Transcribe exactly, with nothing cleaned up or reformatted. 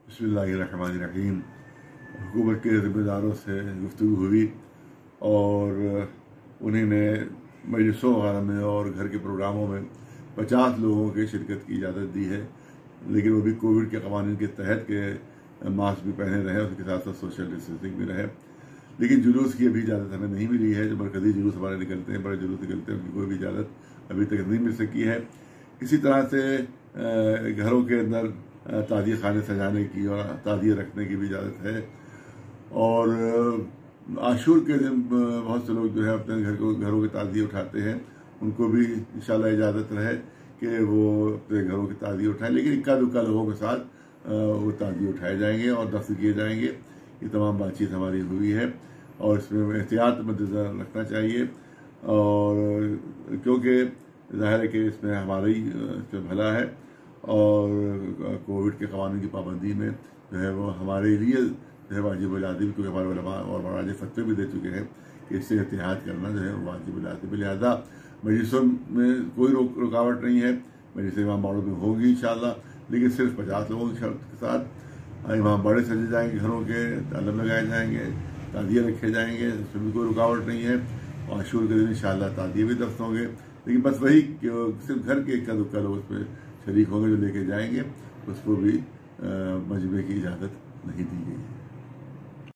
बिस्मिल्लाहिर्रहमानिर्रहीम। हुकूमत के ज़िम्मेदारों से गुफ्तगू हुई और उन्हीं ने मजलिसों वगैरह में और घर के प्रोग्रामों में पचास लोगों के शिरकत की इजाज़त दी है, लेकिन वो भी कोविड के कवानीन के तहत के मास्क भी पहने रहे, उसके साथ साथ सोशल डिस्टेंसिंग भी रहे। लेकिन जुलूस की अभी इजाज़त हमें नहीं मिली है। जो मरकज़ी जुलूस हमारे निकलते हैं, बड़े जुलूस निकलते हैं, उनकी कोई भी इजाज़त अभी तक नहीं मिल सकी है। इसी तरह से घरों के अंदर ताज़िए खाने सजाने की और ताज़िए रखने की भी इजाज़त है। और आशूर के दिन बहुत से लोग जो है अपने घर को घरों के ताज़िए उठाते हैं, उनको भी इंशाल्लाह इजाज़त रहे कि वो अपने घरों की ताज़िए उठाएं, लेकिन इक्का दुक्का लोगों के साथ वो ताज़िए उठाए जाएंगे और दफ्न किए जाएंगे। ये तमाम बातचीत हमारी हुई है और इसमें एहतियात मद्देनज़र रखना चाहिए, और क्योंकि ज़ाहिर है कि इसमें हमारा ही इसमें भला है और कोविड के क़वानीन की पाबंदी में जो है वो हमारे लिए जो है वाजिब लाज़िम, क्योंकि हमारे उलमा और मराज फतवे भी दे चुके हैं कि इससे एहतियात करना जो है वाजिब लाज़िम। लिहाजा मजलिसों में कोई रुक, रुकावट नहीं है। मजलिस इमाम बाड़ों में होगी इंशाअल्लाह, लेकिन सिर्फ पचास लोगों की शर्त के साथ। इमाम बाड़े सजे जाएंगे, घरों के तालम लगाए जाएंगे, ताज़िए रखे जाएंगे, उसमें भी कोई रुकावट नहीं है। और आशूर के दिन इंशाअल्लाह ताज़िए भी दफ्न होंगे, लेकिन बस वही कि सिर्फ घर के इक्का दुक्का लोग उसमें शरीक होंगे जो लेके जाएंगे, उसको भी मजमे की इजाज़त नहीं दी गई है।